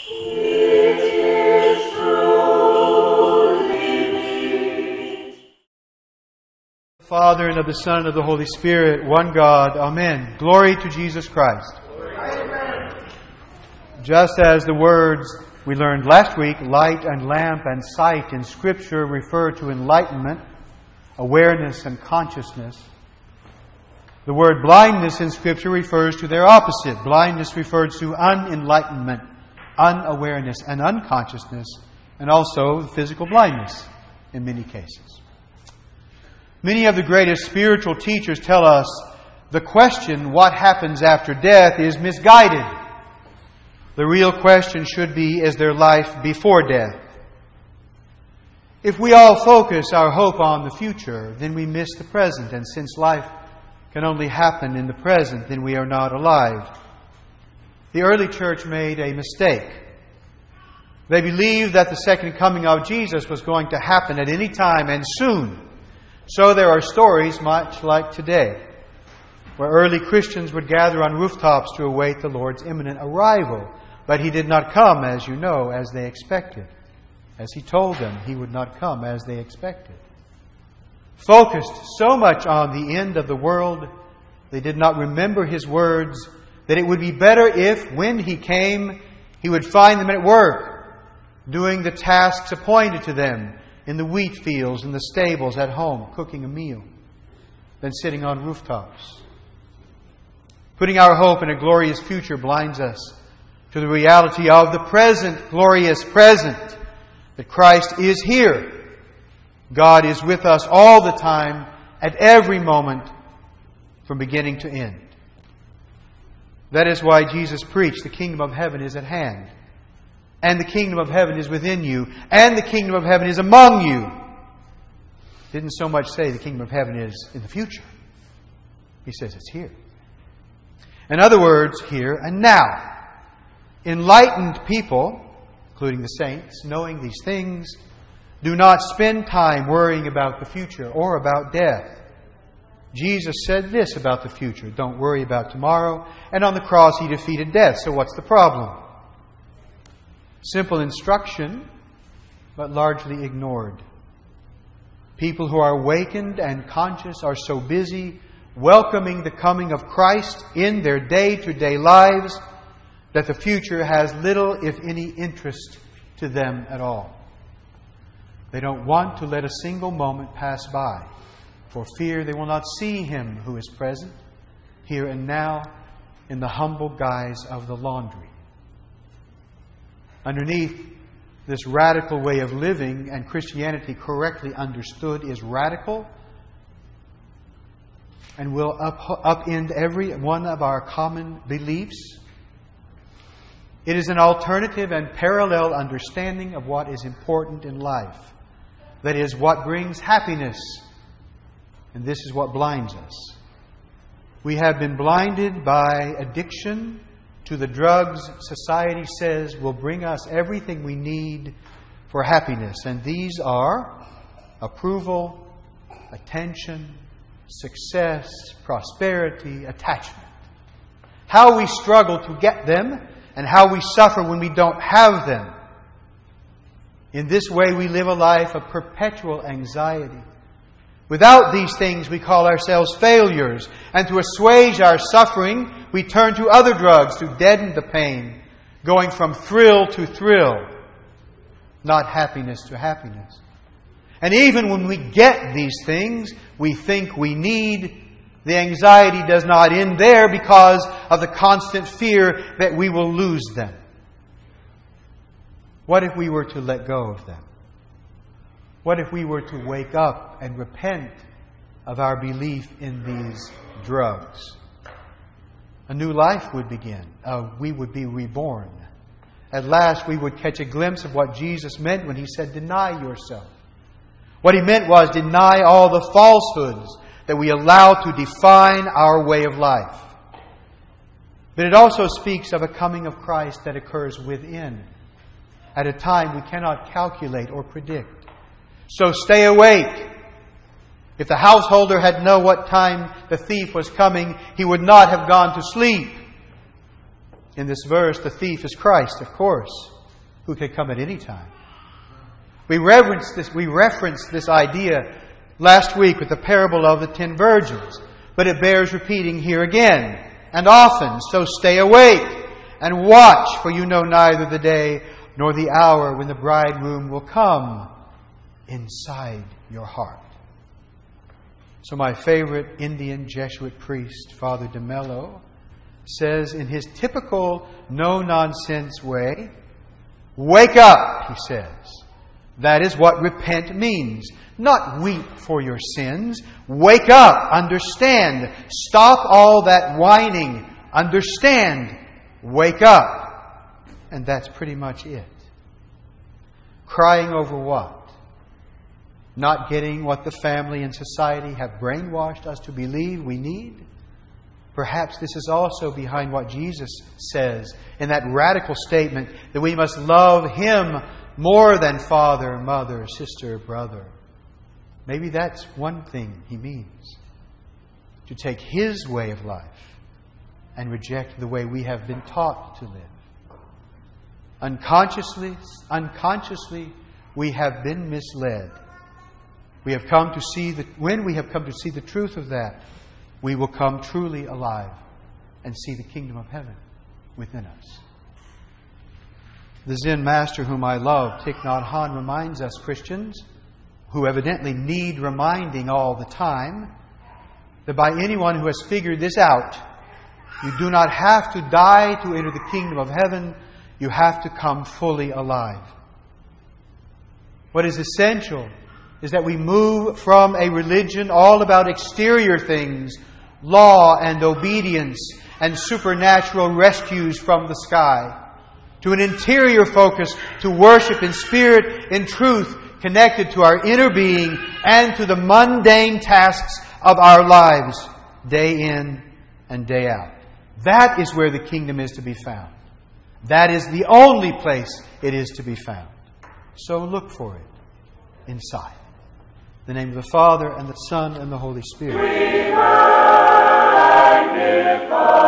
Father, and of the Son, and of the Holy Spirit, one God. Amen. Glory to Jesus Christ. Amen. Just as the words we learned last week, light and lamp and sight in Scripture refer to enlightenment, awareness and consciousness, the word blindness in Scripture refers to their opposite. Blindness refers to unenlightenment, unawareness, and unconsciousness, and also physical blindness in many cases. Many of the greatest spiritual teachers tell us the question, what happens after death, is misguided. The real question should be, is there life before death? If we all focus our hope on the future, then we miss the present. And since life can only happen in the present, then we are not alive. The early church made a mistake. They believed that the second coming of Jesus was going to happen at any time and soon. So there are stories much like today, where early Christians would gather on rooftops to await the Lord's imminent arrival. But He did not come, as you know, as they expected. As He told them, He would not come as they expected. Focused so much on the end of the world, they did not remember His words that it would be better if, when He came, He would find them at work, doing the tasks appointed to them, in the wheat fields, in the stables, at home, cooking a meal, than sitting on rooftops. Putting our hope in a glorious future blinds us to the reality of the present, glorious present, that Christ is here. God is with us all the time, at every moment, from beginning to end. That is why Jesus preached, the kingdom of heaven is at hand. And the kingdom of heaven is within you. And the kingdom of heaven is among you. Didn't so much say the kingdom of heaven is in the future. He says it's here. In other words, here and now. Enlightened people, including the saints, knowing these things, do not spend time worrying about the future or about death. Jesus said this about the future: don't worry about tomorrow. And on the cross He defeated death. So what's the problem? Simple instruction, but largely ignored. People who are awakened and conscious are so busy welcoming the coming of Christ in their day-to-day lives that the future has little, if any, interest to them at all. They don't want to let a single moment pass by, for fear they will not see Him who is present, here and now, in the humble guise of the laundry. Underneath this radical way of living, and Christianity correctly understood is radical and will upend every one of our common beliefs. It is an alternative and parallel understanding of what is important in life. That is, what brings happiness. And this is what blinds us. We have been blinded by addiction to the drugs society says will bring us everything we need for happiness. And these are approval, attention, success, prosperity, attachment. How we struggle to get them and how we suffer when we don't have them. In this way we live a life of perpetual anxiety. Without these things, we call ourselves failures. And to assuage our suffering, we turn to other drugs to deaden the pain, going from thrill to thrill, not happiness to happiness. And even when we get these things we think we need, the anxiety does not end there because of the constant fear that we will lose them. What if we were to let go of them? What if we were to wake up and repent of our belief in these drugs? A new life would begin. We would be reborn. At last we would catch a glimpse of what Jesus meant when He said, deny yourself. What He meant was deny all the falsehoods that we allow to define our way of life. But it also speaks of a coming of Christ that occurs within, at a time we cannot calculate or predict. So stay awake. If the householder had known what time the thief was coming, he would not have gone to sleep. In this verse, the thief is Christ, of course. who can come at any time. We referenced this idea last week with the parable of the 10 virgins, but it bears repeating here again and often. So stay awake and watch, for you know neither the day nor the hour when the bridegroom will come inside your heart. So my favorite Indian Jesuit priest, Father de Mello, says in his typical no-nonsense way, "Wake up," he says. That is what repent means. Not weep for your sins. Wake up. Understand. Stop all that whining. Understand. Wake up. And that's pretty much it. Crying over what? Not getting what the family and society have brainwashed us to believe we need? Perhaps this is also behind what Jesus says in that radical statement that we must love Him more than father, mother, sister, brother. Maybe that's one thing He means. To take His way of life and reject the way we have been taught to live. Unconsciously, we have been misled. We have come to see when we have come to see the truth of that, we will come truly alive and see the kingdom of heaven within us. The Zen master whom I love, Thich Nhat Hanh, reminds us Christians, who evidently need reminding all the time, that by anyone who has figured this out, you do not have to die to enter the kingdom of heaven. You have to come fully alive. What is essential is that we move from a religion all about exterior things, law and obedience and supernatural rescues from the sky, to an interior focus to worship in spirit, in truth, connected to our inner being and to the mundane tasks of our lives, day in and day out. That is where the kingdom is to be found. That is the only place it is to be found. So look for it inside. In the name of the Father, and the Son, and the Holy Spirit. We magnify